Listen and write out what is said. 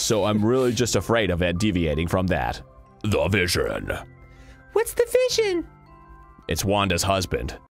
so I'm really just afraid of it deviating from that. The Vision. What's the vision? It's Wanda's husband.